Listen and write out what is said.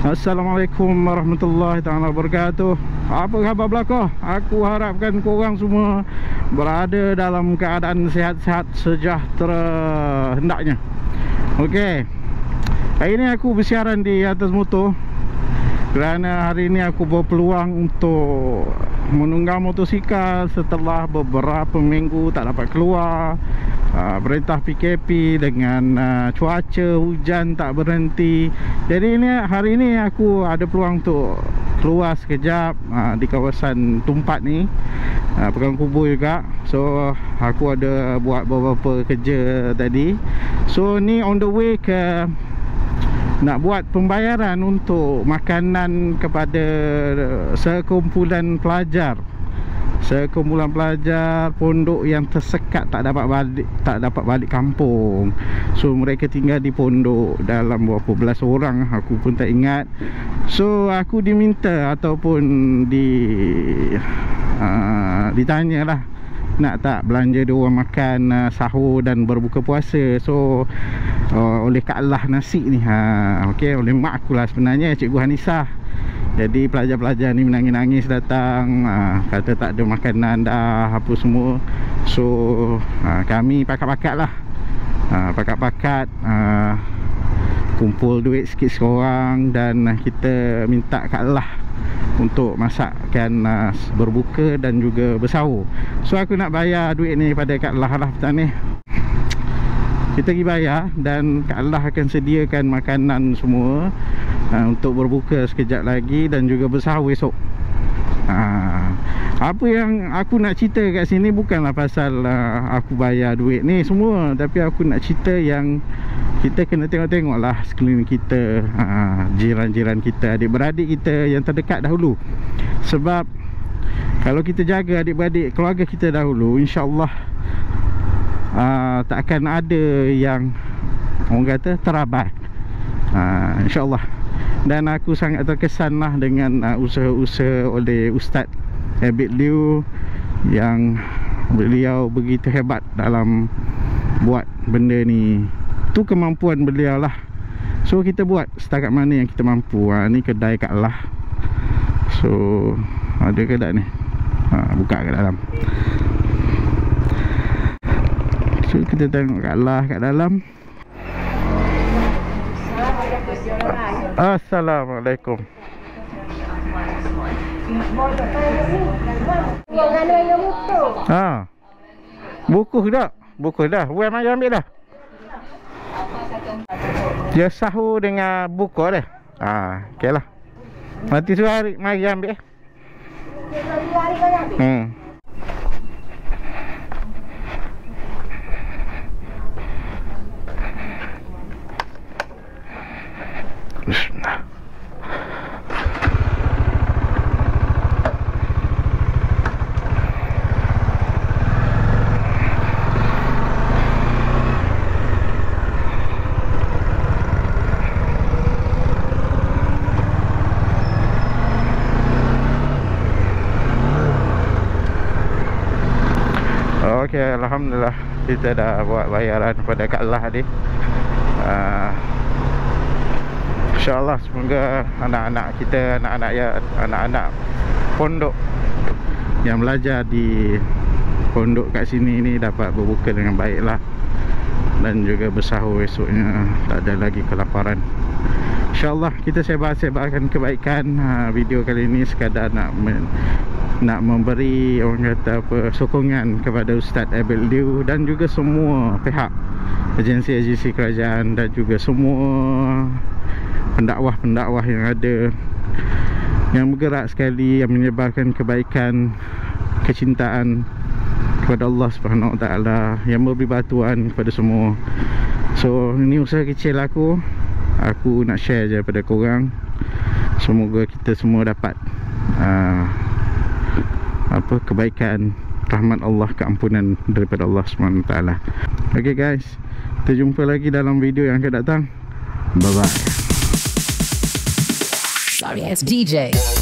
Assalamualaikum warahmatullahi taala wabarakatuh. Apa khabar belaka? Aku harapkan korang semua berada dalam keadaan sihat-sihat sejahtera hendaknya. Okey. Hari ini aku bersiaran di atas motor kerana hari ini aku berpeluang untuk menunggang motosikal setelah beberapa minggu tak dapat keluar. Perintah PKP dengan cuaca hujan tak berhenti. Jadi hari ini aku ada peluang untuk keluar sekejap di kawasan Tumpat ni, Pegang Kubur juga. So aku ada buat beberapa kerja tadi. So ni on the way ke nak buat pembayaran untuk makanan kepada sekumpulan pelajar pondok yang tersekat tak dapat balik kampung. So mereka tinggal di pondok dalam berapa belas orang, aku pun tak ingat. So aku diminta ataupun ditanya lah, nak tak belanja dia orang makan sahur dan berbuka puasa. So oleh Kak Allah nasi ni, okey, oleh mak aku lah sebenarnya, Cikgu Hanisah. Jadi pelajar-pelajar ni menangis-nangis datang, kata tak ada makanan dah apa semua. So kami pakat-pakat lah, kumpul duit sikit seorang dan kita minta Kak Allah untuk masakkan berbuka dan juga bersahur. So aku nak bayar duit ni pada Kak Allah lah petang ni. Kita pergi bayar dan Kak Allah akan sediakan makanan semua untuk berbuka sekejap lagi dan juga bersahur esok. Apa yang aku nak cerita kat sini bukanlah pasal aku bayar duit ni semua, tapi aku nak cerita yang kita kena tengok-tengok lah sekeliling kita, jiran-jiran kita, adik-beradik kita yang terdekat dahulu. Sebab kalau kita jaga adik-beradik keluarga kita dahulu, insya-Allah tak akan ada yang orang kata terabai, insya-Allah. Dan aku sangat terkesan lah dengan usaha-usaha oleh Ustaz Abid Liu, yang beliau begitu hebat dalam buat benda ni. Tu kemampuan beliau lah. So kita buat setakat mana yang kita mampu. Ni kedai Kak Allah. So ada kedai ni, buka kat dalam. So kita tengok Kak Allah kat dalam. Assalamualaikum. Buku dah. Buat mai ambil dah. Dia sahur dengan buku dah. Okeylah. Nanti suruh mari ambil. Bismillah. Okey, alhamdulillah kita dah buat bayaran pada Kak Allah tadi. InsyaAllah semoga anak-anak kita, anak-anak pondok yang belajar di pondok kat sini ni dapat berbuka dengan baik lah, dan juga bersahur esoknya tak ada lagi kelaparan. InsyaAllah kita sebarkan kebaikan. Video kali ini sekadar nak memberi orang kata apa, sokongan kepada Ustaz Abid Liu dan juga semua pihak agensi-agensi kerajaan dan juga semua pendakwah-pendakwah yang ada, yang bergerak sekali, yang menyebarkan kebaikan, kecintaan kepada Allah Subhanahu Wa Taala, yang memberi bantuan kepada semua. So ini usaha kecil aku nak share je pada korang. Semoga kita semua dapat kebaikan, rahmat Allah, keampunan daripada Allah Subhanahu Wa Taala. Okay guys, kita jumpa lagi dalam video yang akan datang. Bye bye. Sorry, it's DJ.